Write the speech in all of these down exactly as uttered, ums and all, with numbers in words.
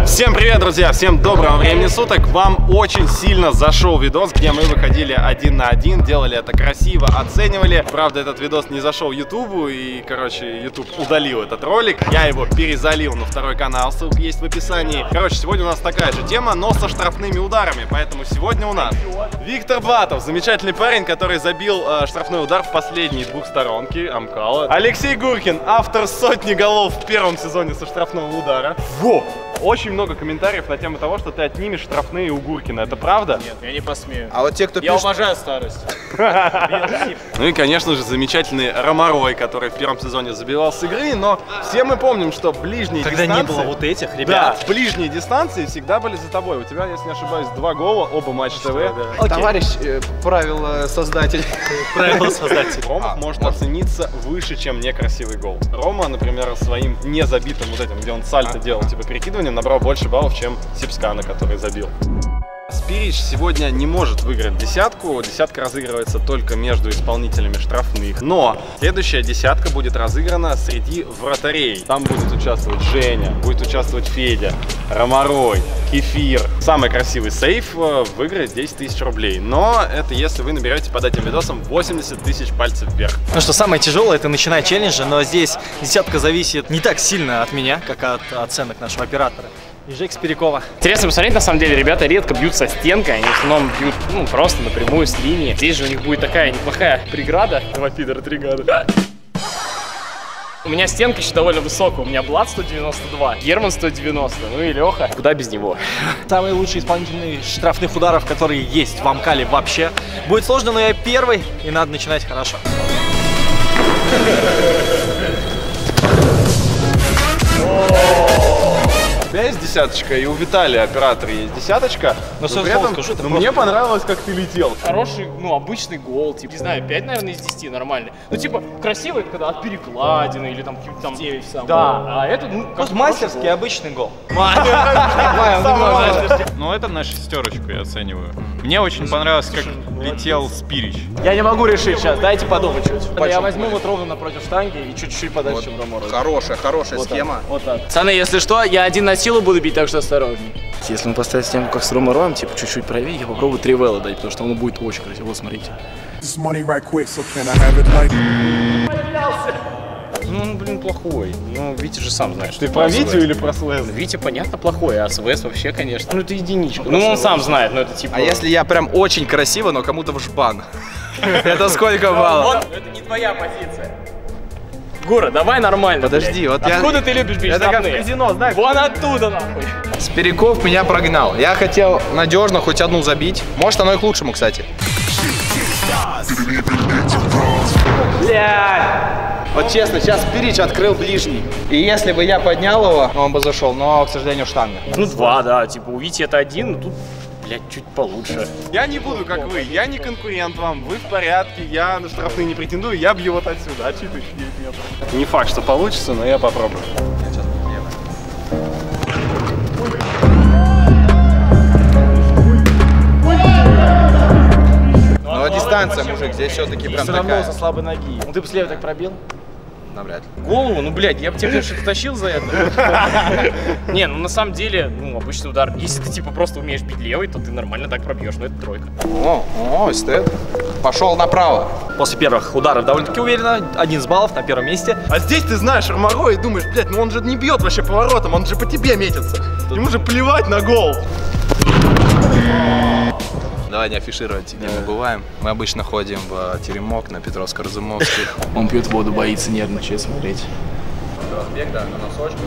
Всем привет, друзья! Всем доброго времени суток! Вам очень сильно зашел видос, где мы выходили один на один, делали это красиво, оценивали. Правда, этот видос не зашел Ютубу, и, короче, Ютуб удалил этот ролик. Я его перезалил на второй канал, ссылка есть в описании. Короче, сегодня у нас такая же тема, но со штрафными ударами. Поэтому сегодня у нас Виктор Батов, замечательный парень, который забил э, штрафной удар в последние двухсторонки Амкала. Алексей Гуркин, автор сотни голов в первом сезоне со штрафного удара. Во! Очень много комментариев на тему того, что ты отнимешь штрафные у Гуркина. Это правда? Нет, я не посмею. А вот те, кто Я пишет... уважаю старость. Ну и, конечно же, замечательный Ромарой, который в первом сезоне забивал с игры, но все мы помним, что ближние Когда дистанции... не было вот этих, ребят. Да, ближние дистанции всегда были за тобой. У тебя, если не ошибаюсь, два гола, оба Матч ТВ. Да. Товарищ э, правил создатель. Правило создатель. Рома А, может вот. оцениться выше, чем некрасивый гол. Рома, например, своим незабитым вот этим, где он сальто делал, типа перекидывание, набрал больше баллов, чем Сипскана, который забил. Спирич сегодня не может выиграть десятку. Десятка разыгрывается только между исполнителями штрафных. Но следующая десятка будет разыграна среди вратарей. Там будет участвовать Женя, будет участвовать Федя, Ромарой, Кефир. Самый красивый сейф выиграет десять тысяч рублей. Но это если вы наберете под этим видосом восемьдесят тысяч пальцев вверх. Ну что, самое тяжелое — это начинать челленджи, но здесь десятка зависит не так сильно от меня, как от оценок нашего оператора. И Жека Спирякова. Интересно посмотреть, на самом деле, ребята редко бьют со стенкой, они в основном бьют, ну, просто напрямую с линии. Здесь же у них будет такая неплохая преграда. Два пидора, три гада. У меня стенка еще довольно высокая, у меня Блад сто девяносто два, Герман сто девяносто, ну и Леха, куда без него. Самый лучший исполнительный штрафных ударов, которые есть в Амкале вообще. Будет сложно, но я первый, и надо начинать хорошо. У тебя есть десяточка, и у Виталия, оператора, есть десяточка. Но но при слово этом, скажу, это ну, просто- мне понравилось, как ты летел. Хороший, ну, обычный гол, типа, не знаю, пять, наверное, из десяти нормальный. Ну, типа, красивый, когда от перекладины или там каким-то там... девять сам. Да, а это, ну, как Просто мастерский обычный гол. Ну, это на шестерочку я оцениваю. Мне очень понравилось, как летел Спирич. Я не могу решить сейчас, дайте подумать чуть. Я возьму вот ровно напротив штанги и чуть-чуть подальше, чем Ромарой. Хорошая, хорошая Вот схема. так, вот так. Пацаны, если что, я один на силу буду бить, так что осторожней. Если мы поставим стенку как с Ромароем, типа чуть-чуть правее, я попробую три велла дать, потому что оно будет очень красиво. Вот, смотрите. This money right quick, so can I have it like... Ну, он, блин, плохой. Ну, Витя же сам знает, что Ты про Витю или про Слэз? Витя, понятно, плохой, а СВС вообще, конечно. Ну, это единичка. Ну, он сам знает, но это типа... А если я прям очень красиво, но кому-то в жбан? Это сколько баллов? Это не твоя позиция. Гура, давай нормально. Подожди, блядь. вот я... Откуда ты любишь бить Это как в штрафные? казино, знаешь? Вон оттуда, нахуй. Спиряков меня прогнал. Я хотел надежно хоть одну забить. Может, оно и к лучшему, кстати. Вот честно, сейчас Спирич открыл ближний. И если бы я поднял его, он бы зашел, но, к сожалению, штанга. Ну, два, да. Типа, у Вити это один, но тут, блядь, чуть получше. Я не буду, как вы, я не конкурент вам, вы в порядке, я на штрафные не претендую, я бью вот отсюда, отчитывайте девять метров. Не факт, что получится, но я попробую. Ну, а дистанция, мужик, здесь все-таки прям Все равно такая. со слабой ноги. Ну, ты бы слева так пробил? Навряд ли. Голову, ну, блядь, я бы тебе, конечно, тащил за это. Не, ну, на самом деле, ну, обычный удар. Если ты, типа, просто умеешь бить левой, то ты нормально так пробьешь, но это тройка. О, о, эстет. Пошел направо. После первых ударов довольно-таки уверенно, один с баллов на первом месте. А здесь ты знаешь Ромаро и думаешь, блядь, ну он же не бьет вообще поворотом, он же по тебе метится. Ему же плевать на гол. Давай не афишировать, где мы бываем. Мы обычно ходим в теремок на Петровско-Разумовский. Он пьет воду, боится, нервничает смотреть. Бег, да, на носочках.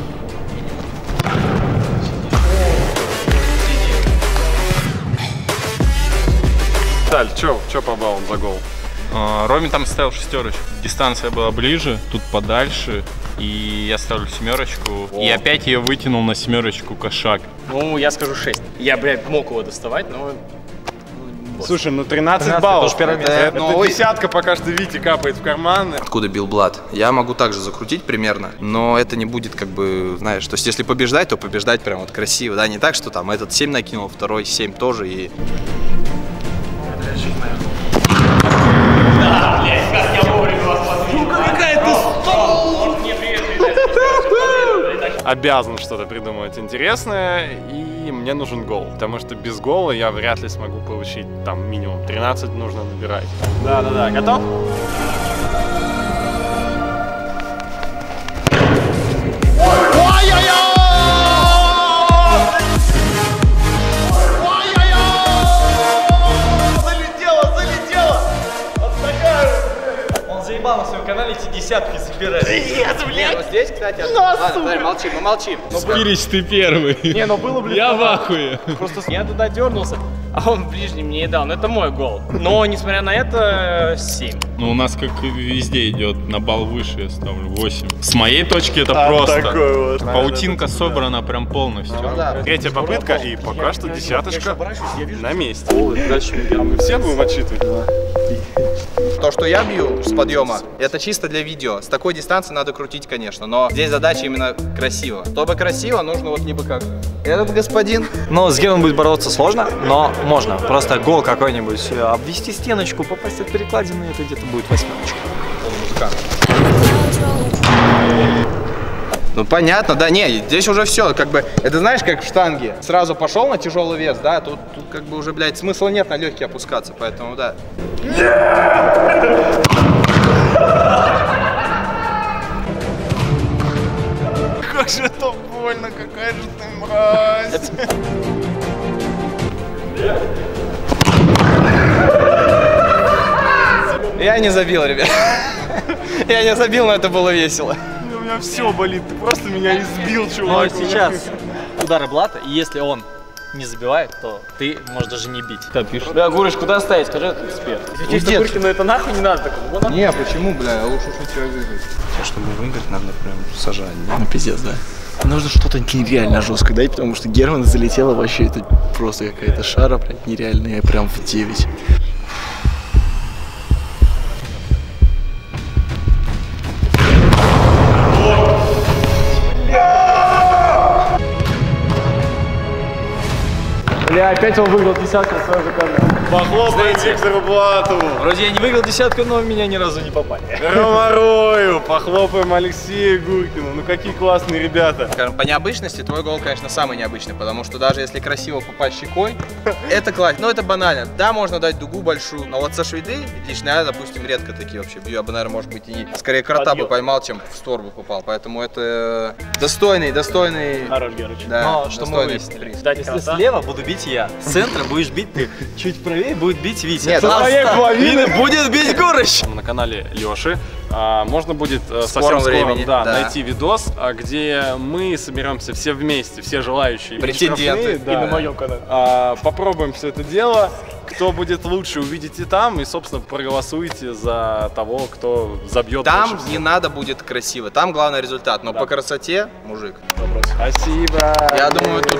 Таль, чё, чё по баллам за гол? А, Роме там ставил шестерочку. Дистанция была ближе, тут подальше. И я ставлю семерочку. И опять я вытянул на семерочку кошак. Ну, я скажу шесть. Я, блядь, мог его доставать, но... Слушай, ну тринадцать, тринадцать баллов. тоже первое место. Это, Ну, это ой. десятка пока что Вите капает в карманы. Откуда бил Блад? Я могу также закрутить примерно, но это не будет как бы, знаешь, то есть если побеждать, то побеждать прям вот красиво, да, не так, что там этот семь накинул, второй семь тоже и... Да, блядь, как я вовремя вас подвинул. Ну, какая ты стол! Мне привет передать. обязан что-то придумывать интересное, и мне нужен гол. Потому что без гола я вряд ли смогу получить там минимум тринадцать нужно набирать. Да-да-да, готов? На своем канале эти десятки собирать. Нет, блядь! Вот здесь, кстати, от... Ладно, смотри, молчим, мы молчим. Спирич, ты первый. Не, ну было блин. Я в ахуе. Просто я туда дернулся, а он в ближнем не дал. Ну это мой гол. Но несмотря на это, семь. Ну у нас как и везде идет на балл выше, я ставлю восемь. С моей точки это просто. Такой вот. Паутинка собрана прям полностью. Ну, да. Третья попытка, и пока что десяточка на месте. А мы все будем отчитывать? То, что я бью с подъема, это чисто для видео. С такой дистанции надо крутить, конечно, но здесь задача именно красиво. Чтобы красиво, нужно вот либо как этот господин. Но с Германом будет бороться сложно, но можно. Просто гол какой-нибудь, обвести стеночку, попасть от перекладины, это где-то будет восьмерочка. Ну понятно, да, не, здесь уже все, как бы, это знаешь, как в штанге. Сразу пошел на тяжелый вес, да, тут, тут как бы уже, блядь, смысла нет на легкий опускаться, поэтому, да. Как же это больно, какая же ты мразь! Я не забил, ребят. Я не забил, но это было весело. У меня все болит, ты просто меня избил, Но чувак. сейчас удары блата, и если он не забивает, то ты можешь даже не бить. Да, пишешь. Да, Гурыч, куда ставить? Скажи, как эксперт. Если чисто Гуркину это нахуй не надо такого. Не, почему, бля, лучше что тебя выиграть. Чтобы выиграть, надо прям сажать, да? Ну пиздец, да. Нужно что-то нереально жесткое дать, потому что Герман залетела вообще, это просто какая-то шара, блядь, нереальная, прям в девять. Бля, опять он выиграл десятку на своем же канале. Похлопаем Виктору Блатову. Вроде я не выиграл десятку, но меня ни разу не попали. Ромарою, похлопаем Алексею Гуркину. Ну какие классные ребята. Скажем, по необычности твой гол, конечно, самый необычный, потому что даже если красиво попасть щекой, это классно, ну это банально. Да, можно дать дугу большую, но вот со швейды, лично я, допустим, редко такие вообще бью, я бы, наверное, может быть, и скорее крота бы поймал, чем в створ бы попал, поэтому это достойный, достойный, Хорош, Герыч. да, Но что мы достойный выяснили? приз. Кстати, Если слева буду бить я, с центра будешь бить ты, чуть правее будет бить Витя. Нет, Со а своей ста- половины будет бить Гурыч. На канале Лёши а, можно будет а, совсем скором скоро времени, да, да. найти видос, а, где мы соберемся все вместе, все желающие. Претенденты. штрафные, да. И на моем канале. А, попробуем все это дело. Кто будет лучше, увидите там и, собственно, проголосуйте за того, кто забьет. Там больше не всех. надо будет красиво, там главный результат, но по красоте мужик. Спасибо. Я думаю, тут...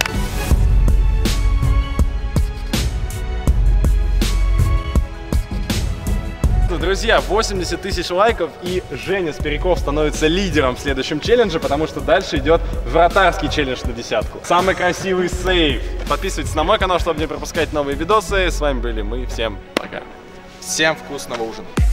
Друзья, восемьдесят тысяч лайков, и Женя Спиряков становится лидером в следующем челлендже, потому что дальше идет вратарский челлендж на десятку. Самый красивый сейв. Подписывайтесь на мой канал, чтобы не пропускать новые видосы. С вами были мы. Всем пока. Всем вкусного ужина.